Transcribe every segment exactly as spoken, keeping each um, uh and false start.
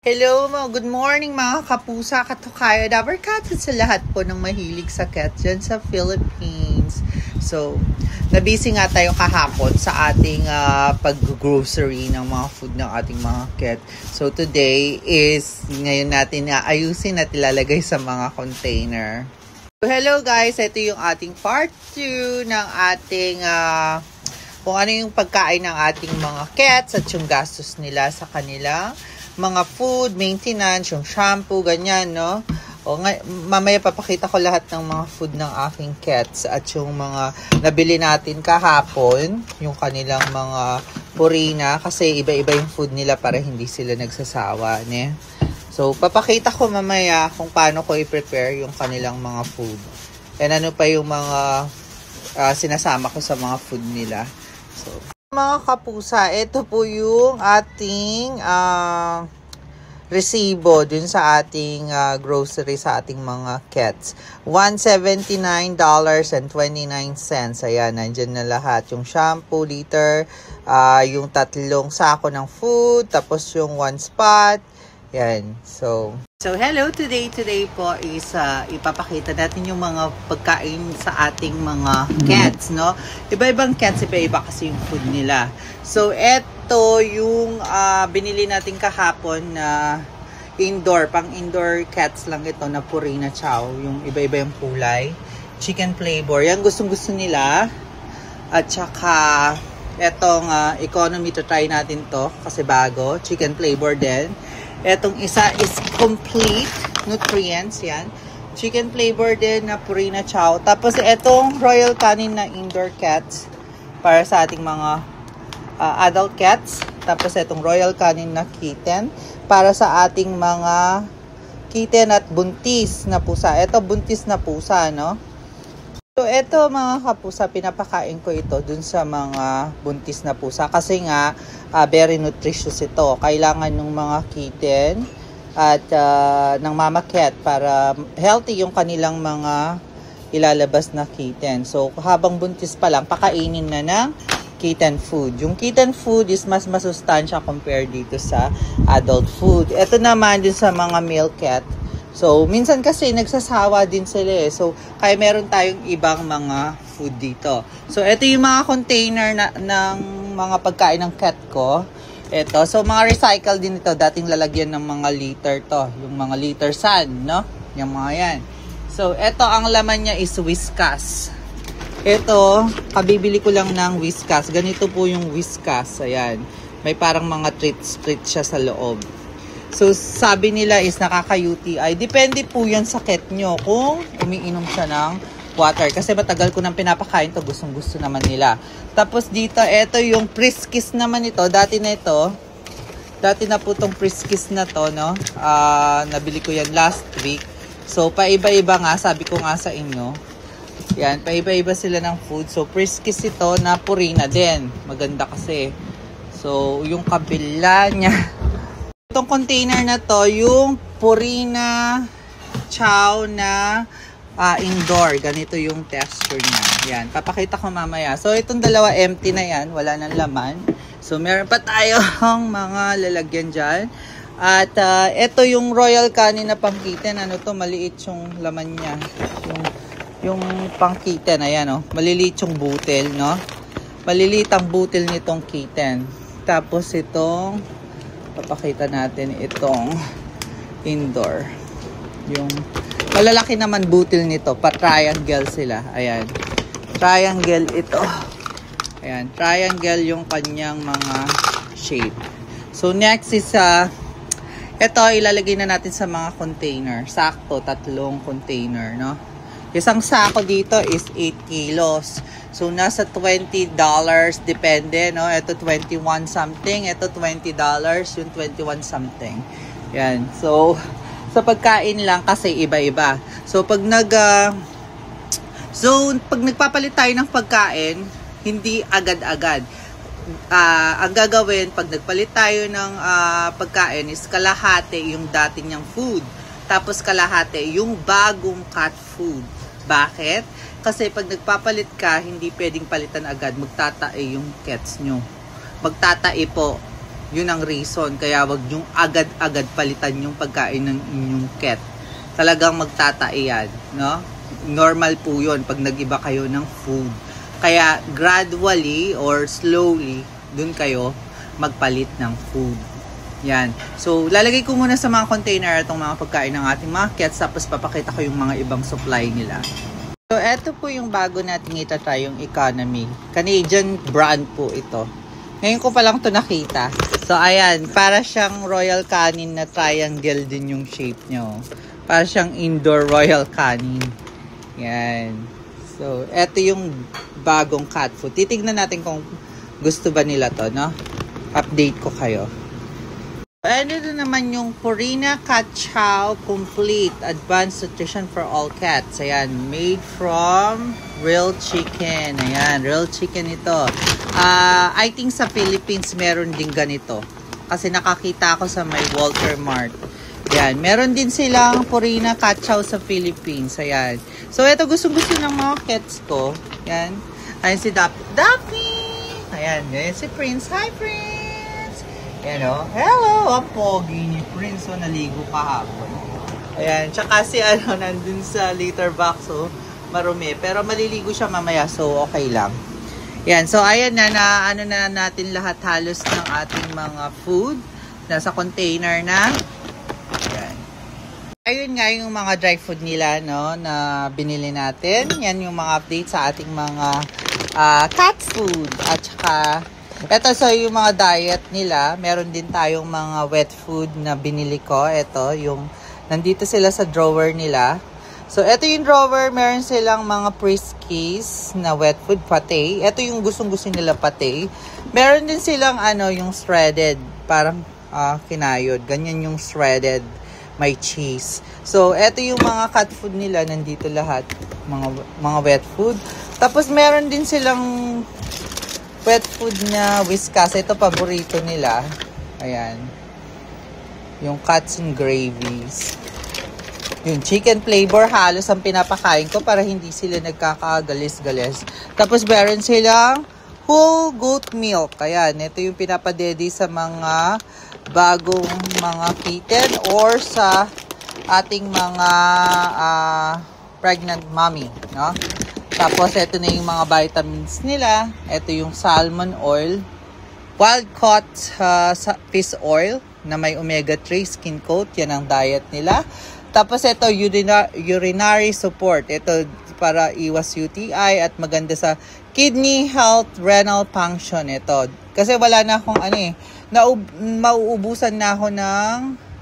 Hello, mga good morning mga kapusa, katukayo, dabarkatu sa lahat po ng mahilig sa cat dyan sa Philippines. So, nabisi nga tayo kahapon sa ating uh, pag-grocery ng mga food ng ating mga cat. So, today is, ngayon natin na ayusin at ilalagay sa mga container. So, hello guys, ito yung ating part two ng ating, uh, kung ano yung pagkain ng ating mga cats at yung gastos nila sa kanila mga food, maintenance, yung shampoo, ganyan, no? O, ngay mamaya papakita ko lahat ng mga food ng aking cats at yung mga nabili natin kahapon, yung kanilang mga purina, kasi iba-iba yung food nila para hindi sila nagsasawa, ne? So, papakita ko mamaya kung paano ko i-prepare yung kanilang mga food. And ano pa yung mga uh, sinasama ko sa mga food nila. So, mga kapusa, ito po yung ating uh, resibo dun sa ating uh, grocery sa ating mga cats. one hundred seventy-nine dollars and twenty-nine cents. Ayan, nandyan na lahat. Yung shampoo, liter, uh, yung tatlong sako ng food, tapos yung one spot. Yan. So, so hello today. Today po is uh, ipapakita natin yung mga pagkain sa ating mga cats, no? Iba-ibang cats, iba-iba kasi yung food nila. So, eto yung uh, binili natin kahapon na uh, indoor, pang indoor cats lang ito na Purina Chow. Yung iba-iba yung kulay. Chicken flavor. Yan gustong-gusto nila. At saka, etong uh, economy, to try natin to kasi bago. Chicken flavor din. Etong isa is complete nutrients, yan. Chicken flavor din na Purina Chow. Tapos etong Royal Canin na indoor cats para sa ating mga uh, adult cats. Tapos etong Royal Canin na kitten para sa ating mga kitten at buntis na pusa. Ito buntis na pusa, no? So, ito mga kapusa, pinapakain ko ito dun sa mga buntis na pusa kasi nga, uh, very nutritious ito. Kailangan ng mga kitten at uh, ng mama cat para healthy yung kanilang mga ilalabas na kitten. So, habang buntis pa lang, pakainin na ng kitten food. Yung kitten food is mas masustansya compared dito sa adult food. Ito naman din sa mga male cat. So, minsan kasi nagsasawa din sila eh. So, kaya meron tayong ibang mga food dito. So, ito yung mga container na, ng mga pagkain ng cat ko. Ito. So, mga recycle din ito. Dating lalagyan ng mga liter to. Yung mga liter sand, no? Yung mga yan. So, ito ang laman niya is Whiskas. Ito, kabibili ko lang ng Whiskas. Ganito po yung Whiskas. Ayan. May parang mga treats-treats siya sa loob. So, sabi nila is nakaka-U T I. Depende po yan sa cat nyo kung umiinom siya ng water. Kasi matagal ko nang pinapakain to. Gustong gusto naman nila. Tapos dito, ito yung Friskies naman ito. Dati na ito. Dati na po itong Friskies na to, no? Uh, nabili ko yan last week. So, paiba-iba nga. Sabi ko nga sa inyo. Yan, paiba-iba sila ng food. So, Friskies ito na Purina din. Maganda kasi. So, yung kabila niya. Itong container na to, yung Purina Chow na uh, indoor. Ganito yung texture niya. Yan, papakita ko mamaya. So, itong dalawa empty na yan. Wala nang laman. So, meron pa tayong mga lalagyan dyan. At uh, ito yung Royal Canin na pang kitten. Ano to? Maliit yung laman niya. Yung, yung pang kitten. Ayan, oh. Maliliit yung butil, no? Maliliit ang butil nitong kitten. Tapos itong papakita natin itong indoor. Yung malalaki naman butil nito. Pa-triangle sila. Ayan. Triangle ito. Ayan. Triangle yung kanyang mga shape. So, next is uh, ito, ilalagay na natin sa mga container. Sakto, tatlong container, no? Isang sako dito is eight kilos. So, nasa twenty dollars. Depende, no? Ito twenty-one something. Ito twenty dollars. Yung twenty-one something. Yan. So, sa pagkain lang kasi iba-iba. So, pag nag... Uh, so, pag nagpapalit tayo ng pagkain, hindi agad-agad. Uh, ang gagawin, pag nagpalit tayo ng uh, pagkain is kalahati yung dati niyang food. Tapos kalahati yung bagong cat food. Bakit? Kasi pag nagpapalit ka, hindi pwedeng palitan agad. Magtatae yung cats nyo. Magtatae po. Yun ang reason. Kaya wag nyong agad-agad palitan yung pagkain ng inyong cat. Talagang magtatae yan, no? Normal po yun pag nag-iba kayo ng food. Kaya gradually or slowly, dun kayo magpalit ng food. Yan. So, lalagay ko muna sa mga container itong mga pagkain ng ating mga cats, tapos papakita ko yung mga ibang supply nila. So, eto po yung bago nating itatry, yung economy. Canadian brand po ito. Ngayon ko pa lang ito nakita. So, ayan. Para siyang royal canin na triangle din yung shape nyo. Para siyang indoor royal canin. Yan. So, eto yung bagong cat food. Titignan natin kung gusto ba nila to, no? Update ko kayo. Ano na naman yung Purina Cat Chow Complete Advanced Nutrition for All Cats. Ayan, made from real chicken. Ayan, real chicken ito. Uh, I think sa Philippines meron din ganito. Kasi nakakita ako sa may Walter Mart. Ayan, meron din silang Purina Cat Chow sa Philippines. Ayan. So, ito gustong-gusto ng mga cats ko. Ayan. Ayan si Daffy. Daffy! Ayan, ayan si Prince. Hi, Prince! Ayan o. Hello! Ang pogi ni Prince. O, naligo kahapon. Ayan. Tsaka si ano, nandun sa litter box. O, marumi. Pero maliligo siya mamaya. So, okay lang. Ayan. So, ayan na. na ano na natin lahat halos ng ating mga food. Nasa container na. Ayan. Ayun nga yung mga dry food nila, no, na binili natin. Yan yung mga update sa ating mga uh, cat food. At saka, eto so yung mga diet nila, meron din tayong mga wet food na binili ko. Eto, yung nandito sila sa drawer nila. So, eto yung drawer, meron silang mga Friskies na wet food pate. Eto yung gustong-gusto nila pate. Meron din silang ano, yung shredded, parang uh, kinayod. Ganyan yung shredded, may cheese. So, eto yung mga cat food nila, nandito lahat. Mga, mga wet food. Tapos, meron din silang wet food na Whiskas. Ito paborito nila. Ayan. Yung cuts and gravies. Yung chicken flavor halos ang pinapakain ko para hindi sila nagkakagalis-galis. Tapos meron silang whole goat milk. Ayan. Ito yung pinapadedi sa mga bagong mga kitten or sa ating mga uh, pregnant mommy. No? Tapos, ito na yung mga vitamins nila. Ito yung salmon oil. Wild caught uh, fish oil na may omega three skin coat. Yan ang diet nila. Tapos, ito urina urinary support. Ito para iwas U T I at maganda sa kidney health, renal function. Ito. Kasi wala na akong ano eh. Naub mauubusan na ako ng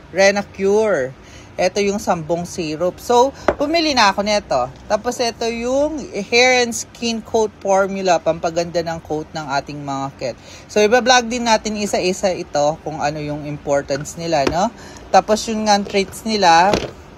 Renacure. Ito yung sambong syrup. So, pumili na ako nito. Tapos, ito yung hair and skin coat formula. Pampaganda ng coat ng ating mga cat. So, iba-vlog din natin isa-isa ito kung ano yung importance nila, no? Tapos, yung nga treats nila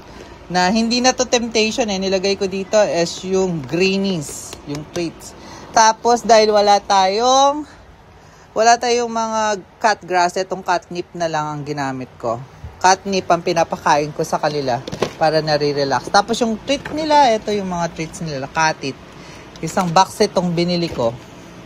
na hindi na to temptation eh. Nilagay ko dito is yung greenies. Yung treats. Tapos, dahil wala tayong wala tayong mga cat grass, itong catnip na lang ang ginamit ko. Catnip ang pinapakain ko sa kanila para nare-relax. Tapos yung treat nila, ito yung mga treats nila, katit. Isang box itong binili ko.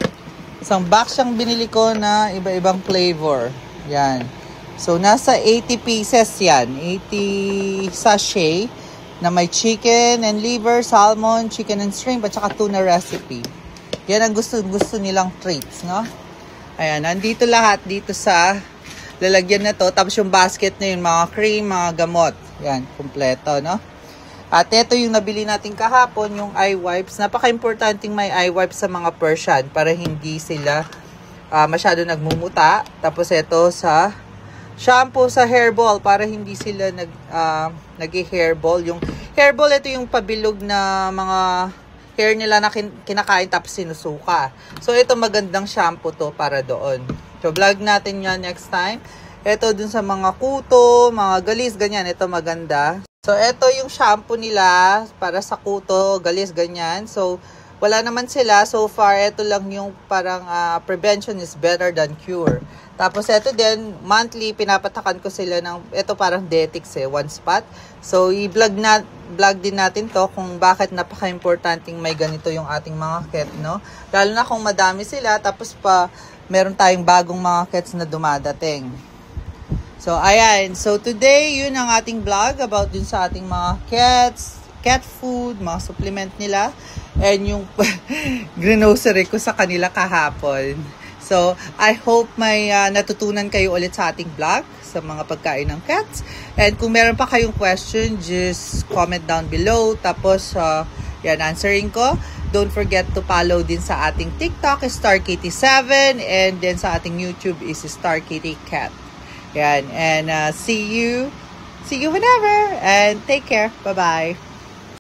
Isang box siyang binili ko na iba-ibang flavor. Yan. So, nasa eighty pieces yan. eighty sachet na may chicken and liver, salmon, chicken and shrimp, at saka tuna recipe. Yan ang gusto-gusto nilang treats, no? Ayan, nandito lahat dito sa lalagyan na to. Tapos yung basket na yun, mga cream, mga gamot. Yan, kumpleto, no? At ito yung nabili natin kahapon, yung eye wipes. Napaka-importanting may eye wipes sa mga Persian para hindi sila uh, masyado nagmumuta. Tapos ito sa shampoo sa hairball para hindi sila nag, uh, nag-hairball. Yung hairball, ito yung pabilog na mga hair nila na kin kinakain tapos sinusuka. So, ito magandang shampoo to para doon. So, vlog natin yan next time. Ito dun sa mga kuto, mga galis, ganyan. Ito maganda. So, ito yung shampoo nila para sa kuto, galis, ganyan. So, wala naman sila. So far, ito lang yung parang uh, prevention is better than cure. Tapos, ito din, monthly, pinapatakan ko sila ng, ito parang Detix eh, one spot. So, i-vlog na, vlog din natin to kung bakit napaka-importanting may ganito yung ating mga cat, no? Lalo na kung madami sila, tapos pa, meron tayong bagong mga cats na dumadating. So, ayan. So, today, yun ang ating vlog about dun sa ating mga cats, cat food, mga supplement nila, and yung grocery ko sa kanila kahapon. So, I hope may uh, natutunan kayo ulit sa ating vlog sa mga pagkain ng cats. And kung meron pa kayong question, just comment down below. Tapos, uh, yan, answering ko. Don't forget to follow din sa ating TikTok, Star Kitty seven, and then sa ating YouTube is Star Kitty Cat. Yan, and uh, see you, see you whenever, and take care. Bye-bye.